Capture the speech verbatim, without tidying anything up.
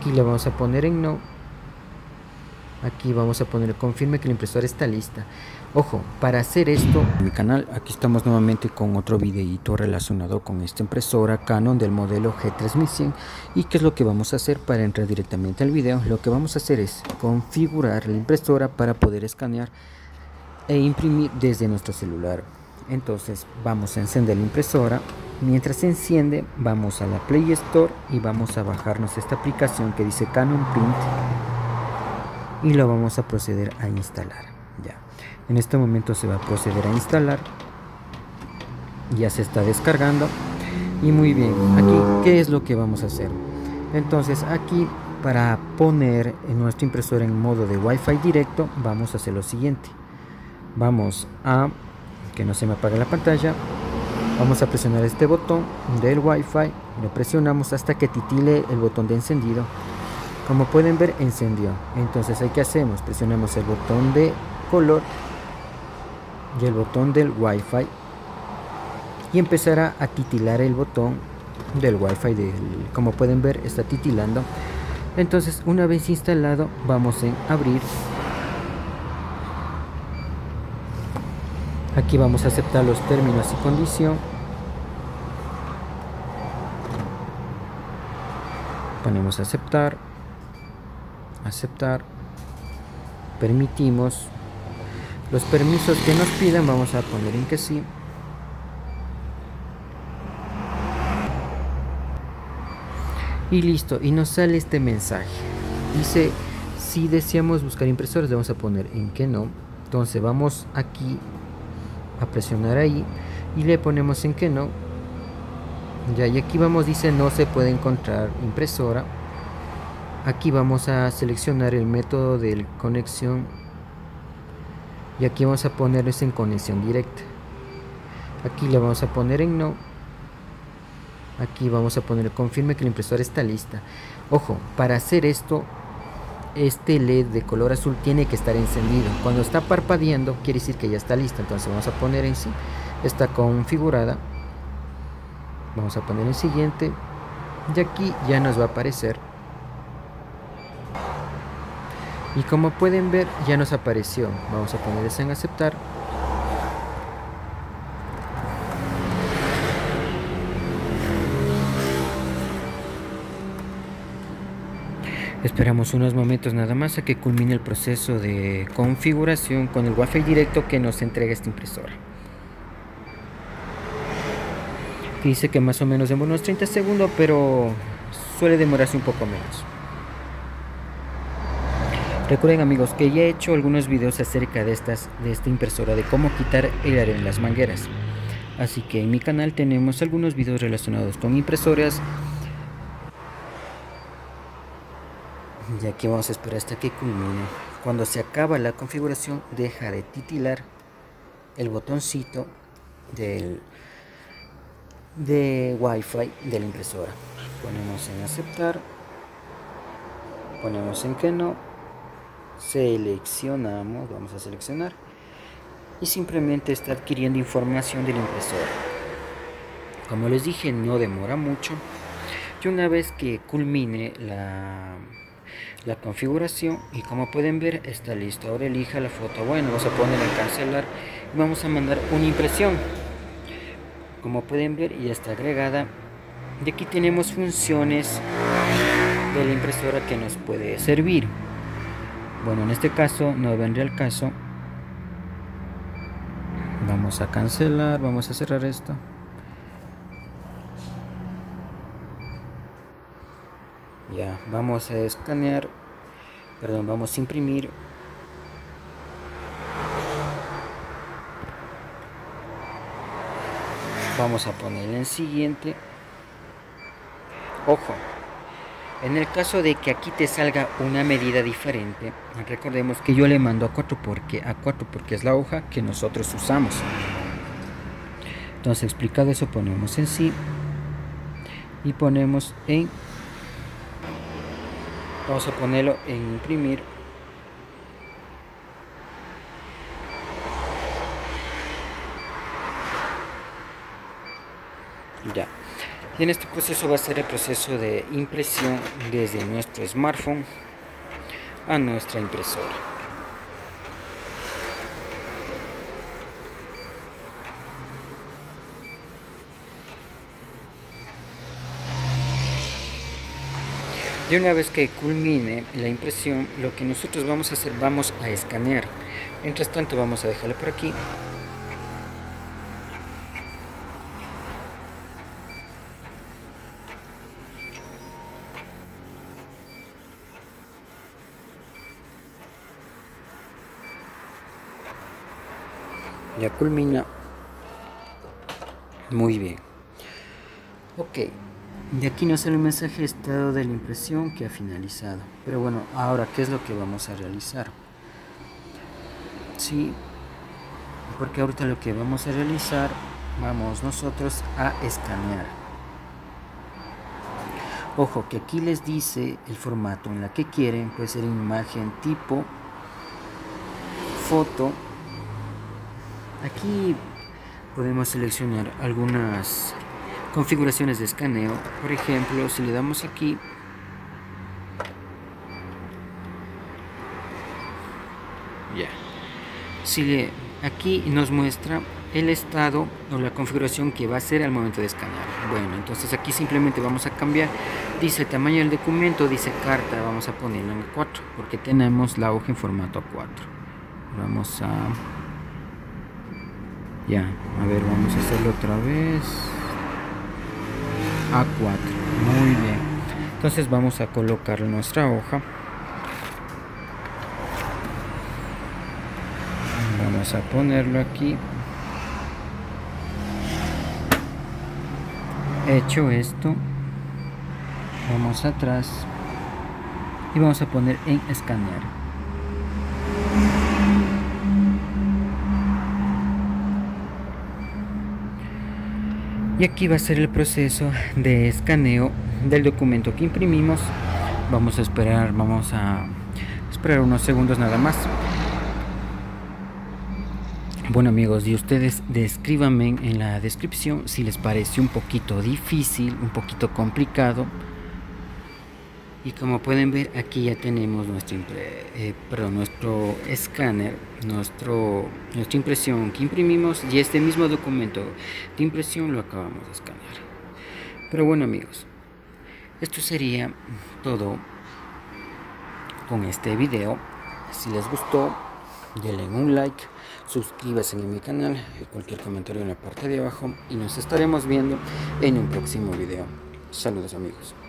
Aquí le vamos a poner en no. Aquí vamos a poner confirme que la impresora está lista. Ojo, para hacer esto en mi canal, aquí estamos nuevamente con otro videito relacionado con esta impresora Canon del modelo G tres mil cien. Y qué es lo que vamos a hacer para entrar directamente al video. Lo que vamos a hacer es configurar la impresora para poder escanear e imprimir desde nuestro celular. Entonces vamos a encender la impresora. Mientras se enciende, vamos a la Play Store y vamos a bajarnos esta aplicación que dice Canon Print y lo vamos a proceder a instalar. Ya, en este momento se va a proceder a instalar. Ya se está descargando y muy bien. Aquí, ¿qué es lo que vamos a hacer? Entonces aquí, para poner en nuestra impresora en modo de Wi-Fi directo, vamos a hacer lo siguiente. Vamos a que no se me apague la pantalla. Vamos a presionar este botón del Wi-Fi, lo presionamos hasta que titile el botón de encendido. Como pueden ver, encendió. Entonces, ¿qué hacemos? Presionamos el botón de color y el botón del Wi-Fi y empezará a titilar el botón del Wi-Fi. Del, como pueden ver, está titilando. Entonces, una vez instalado, vamos en abrir. Aquí vamos a aceptar los términos y condición. Ponemos aceptar, aceptar, permitimos. Los permisos que nos pidan vamos a poner en que sí. Y listo, y nos sale este mensaje. Dice, si deseamos buscar impresores, le vamos a poner en que no. Entonces vamos aquí a presionar ahí y le ponemos en que no. Ya, y aquí vamos, dice no se puede encontrar impresora. Aquí vamos a seleccionar el método de conexión y aquí vamos a ponerles en conexión directa. Aquí le vamos a poner en no. Aquí vamos a poner confirme que la impresora está lista. Ojo, para hacer esto, este L E D de color azul tiene que estar encendido. Cuando está parpadeando quiere decir que ya está lista. Entonces vamos a poner en sí, está configurada. Vamos a poner el siguiente y aquí ya nos va a aparecer. Y como pueden ver, ya nos apareció. Vamos a poner eso en aceptar. Esperamos unos momentos nada más a que culmine el proceso de configuración con el Wi-Fi directo que nos entrega esta impresora. Aquí dice que más o menos demora unos treinta segundos, pero suele demorarse un poco menos. Recuerden, amigos, que ya he hecho algunos videos acerca de, estas, de esta impresora, de cómo quitar el aire en las mangueras. Así que en mi canal tenemos algunos videos relacionados con impresoras. Y aquí vamos a esperar hasta que culmine. Cuando se acaba la configuración, deja de titilar el botoncito del de Wi-Fi de la impresora. Ponemos en aceptar, ponemos en que no, seleccionamos, vamos a seleccionar y simplemente está adquiriendo información de la impresora. Como les dije, no demora mucho y una vez que culmine la la configuración, y como pueden ver, está listo. Ahora elija la foto. Bueno, vamos a poner en cancelar y vamos a mandar una impresión. Como pueden ver, ya está agregada. Y aquí tenemos funciones de la impresora que nos puede servir. Bueno, en este caso no vendría el caso. Vamos a cancelar, vamos a cerrar esto. Ya, vamos a escanear, perdón, vamos a imprimir. Vamos a poner en siguiente. Ojo, en el caso de que aquí te salga una medida diferente, recordemos que yo le mando a cuatro porque a cuatro porque es la hoja que nosotros usamos. Entonces, explicado eso, ponemos en sí y ponemos en vamos a ponerlo en imprimir. Ya. Y en este proceso va a ser el proceso de impresión desde nuestro smartphone a nuestra impresora. Y una vez que culmine la impresión, lo que nosotros vamos a hacer, vamos a escanear. Mientras tanto vamos a dejarlo por aquí. Ya culmina. Muy bien. Ok. De aquí nos sale el mensaje estado de la impresión que ha finalizado. Pero bueno, ahora, ¿qué es lo que vamos a realizar? Sí, porque ahorita lo que vamos a realizar, vamos nosotros a escanear. Ojo, que aquí les dice el formato en la que quieren, puede ser imagen tipo, foto. Aquí podemos seleccionar algunas configuraciones de escaneo. Por ejemplo, si le damos aquí, ya, si le, aquí nos muestra el estado o la configuración que va a hacer al momento de escanear. Bueno, entonces aquí simplemente vamos a cambiar. Dice tamaño del documento, dice carta, vamos a ponerlo en A cuatro porque tenemos la hoja en formato A cuatro. Vamos a, ya, a ver, vamos a hacerlo otra vez. A cuatro, muy bien. Entonces vamos a colocar nuestra hoja. Vamos a ponerlo aquí. Hecho esto, vamos atrás y vamos a poner en escanear. Y aquí va a ser el proceso de escaneo del documento que imprimimos. Vamos a esperar, vamos a esperar unos segundos nada más. Bueno amigos, y ustedes descríbanme en la descripción si les parece un poquito difícil, un poquito complicado. Y como pueden ver, aquí ya tenemos nuestro, eh, perdón, nuestro escáner, nuestro, nuestra impresión que imprimimos, y este mismo documento de impresión lo acabamos de escanear. Pero bueno amigos, esto sería todo con este video. Si les gustó, denle un like, suscríbanse en mi canal, cualquier comentario en la parte de abajo, y nos estaremos viendo en un próximo video. Saludos amigos.